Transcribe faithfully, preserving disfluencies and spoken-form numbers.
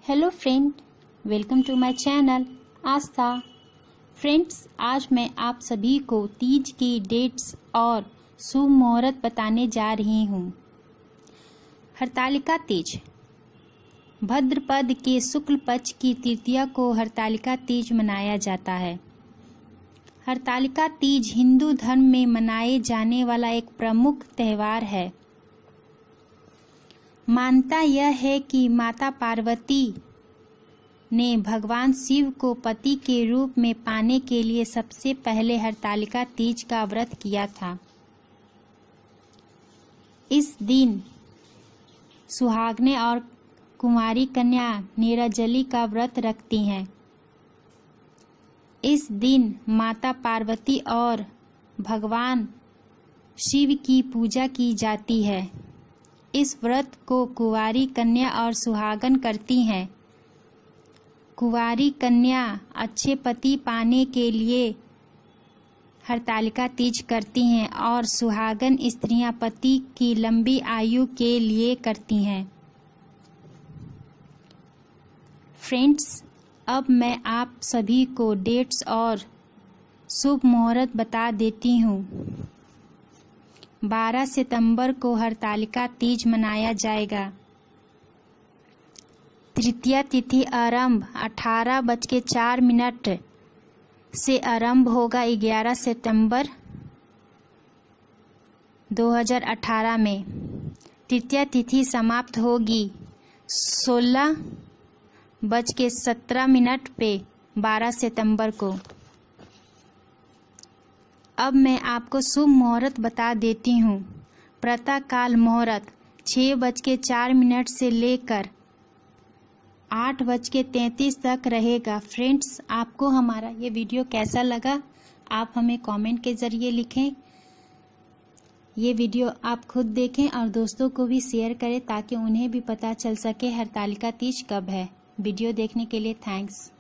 Hello friend, welcome to my channel Aastha. Friends, आज मैं आप सभी को तीज की डेट्स और शुभ मुहूर्त बताने जा रही हूँ। हरतालिका तीज भाद्रपद के शुक्ल पक्ष की तृतीया को हरतालिका तीज मनाया जाता है। हरतालिका तीज हिंदू धर्म में मनाए जाने वाला एक प्रमुख त्योहार है। मान्यता यह है कि माता पार्वती ने भगवान शिव को पति के रूप में पाने के लिए सबसे पहले हरतालिका तीज का व्रत किया था। इस दिन सुहागने और कुंवारी कन्या निर्जली का व्रत रखती हैं। इस दिन माता पार्वती और भगवान शिव की पूजा की जाती है। इस व्रत को कुंवारी कन्या और सुहागन करती हैं। कुंवारी कन्या अच्छे पति पाने के लिए हरतालिका तीज करती हैं और सुहागन स्त्रियां पति की लंबी आयु के लिए करती हैं। फ्रेंड्स, अब मैं आप सभी को डेट्स और शुभ मुहूर्त बता देती हूँ। बारह सितंबर को हरतालिका तीज मनाया जाएगा। तृतीया तिथि आरंभ अठारह बज के चार मिनट से आरंभ होगा ग्यारह सितंबर दो हज़ार अठारह में। तृतीया तिथि समाप्त होगी सोलह बज के सत्रह मिनट पे बारह सितंबर को। अब मैं आपको शुभ मुहूर्त बता देती हूँ। प्रातःकाल मुहूर्त छः बज के चार मिनट से लेकर आठ बज के तैंतीस तक रहेगा। फ्रेंड्स, आपको हमारा ये वीडियो कैसा लगा आप हमें कमेंट के ज़रिए लिखें। ये वीडियो आप खुद देखें और दोस्तों को भी शेयर करें ताकि उन्हें भी पता चल सके हरतालिका तीज कब है। वीडियो देखने के लिए थैंक्स।